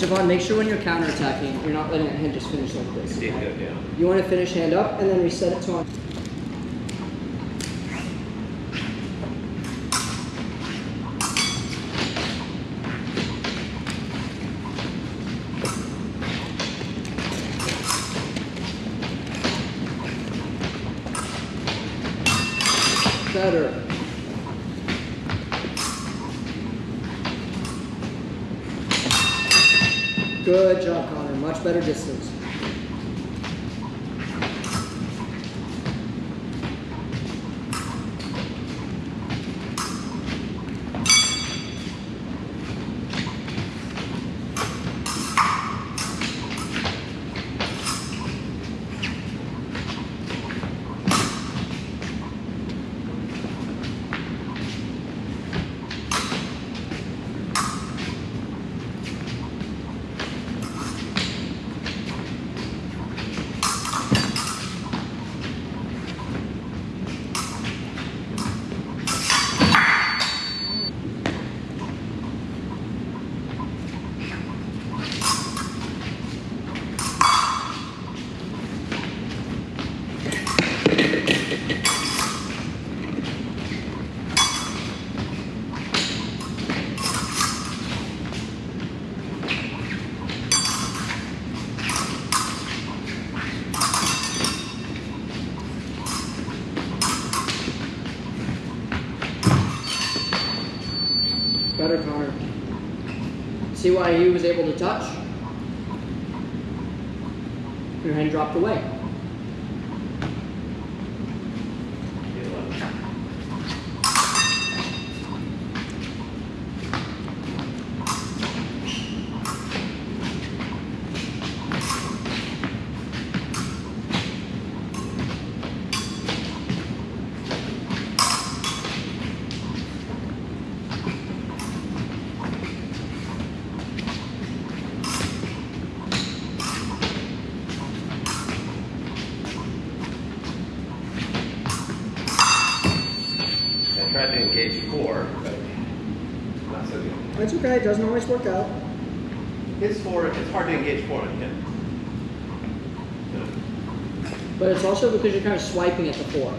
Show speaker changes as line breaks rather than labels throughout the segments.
Stefan, make sure when you're counterattacking, you're not letting that hand just finish like this.
Good, yeah.
You want to finish hand up and then reset it to on. Better. Good job, Connor. Much better distance. Better, Connor. See why he was able to touch? Your hand dropped away.
I tried to engage 4, but not so good.
That's okay, it doesn't always work out.
His 4, it's hard to engage 4 on him.
But it's also because you're kind of swiping at the 4.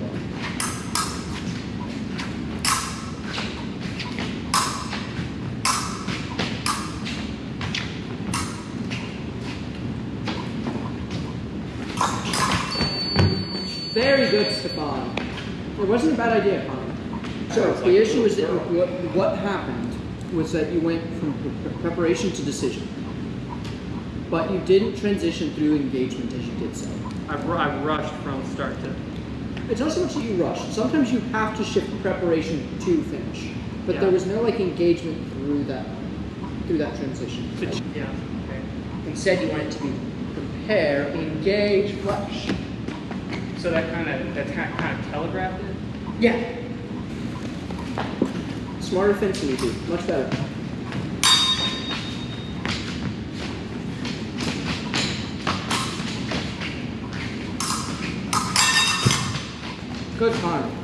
Very good, Stefan. It wasn't a bad idea, Connor. So the issue is that what happened was that you went from preparation to decision, but you didn't transition through engagement as you did so.
I rushed from start to.
It's not so much that you rushed. Sometimes you have to shift preparation to finish, but
Yeah.
there was no like engagement through that transition. Right?
Yeah. Okay.
Instead, you want it to be prepare, engage, rush.
So that's kind of telegraphed it.
Yeah. Smarter fencing you do. Much better. Good, Connor.